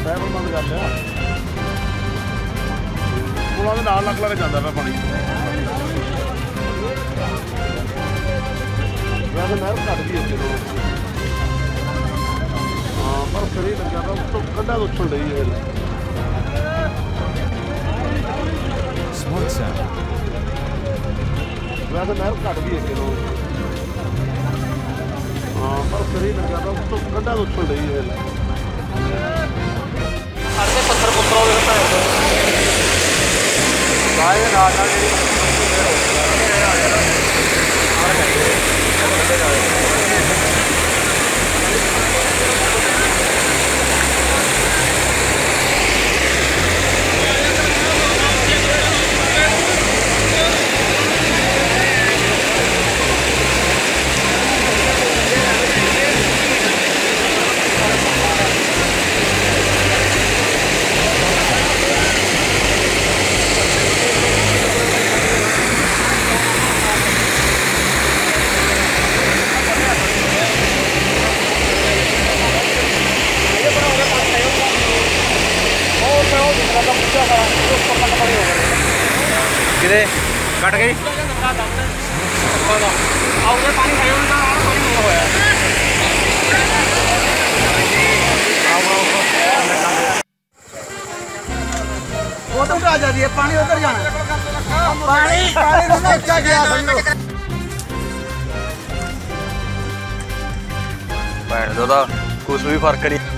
driver ਬੰਦ ਕਰ ਲਿਆ ਪੁਲਾਂ ਦੇ ਨਾਲ ਲੱਗ ਜਾਂਦਾ ਪਿਆ ਪਾਣੀ ਵੈਸੇ ਨਹਿਰ ਘੱਟ ਗਈ ਇੱਥੇ ਤੋਂ ਹਾਂ ਪਰ ਫਿਰ ਹੀ ਲੱਗਿਆ ਤਾਂ ਉੱਤੋਂ ਕੰਢਾਂ ਤੋਂ ਉੱਛਲ ਰਹੀ ਹੈ ਵੈਸੇ ਨਹਿਰ ਘੱਟ ਗਈ ਇੱਥੇ ਤੋਂ ਹਾਂ ਪਰ ਫਿਰ ਹੀ ਲੱਗਿਆ ਤਾਂ ਉੱਤੋਂ ਕੰਢਾਂ ਤੋਂ ਉੱਛਲ ਰਹੀ ਹੈ ਅੜਦੇ ਪੱਥਰ ਪੁੱਤਰ ਉਹਦੇ ਭੈਣ ਬਾਏ ਦੇ ਨਾਲ ਜਿਹੜੀ ਕਿਤੇ ਕੱਟ ਗਈ ਆਉਗੇ ਪਾਣੀ ਖਾਇਓ ਨਾ ਕੋਈ ਨਹੀਂ ਹੋਇਆ ਉਹ ਤਾਂ ਆ ਜਾਂਦੀ ਹੈ ਪਾਣੀ ਉਧਰ ਜਾਣਾ ਪਾਣੀ ਨੂੰ ਨਾ ਉੱਚਾ ਗਿਆ ਸਮਝੋ ਭੈਣ ਦਾ ਕੁਝ ਵੀ ਫਰਕ ਨਹੀਂ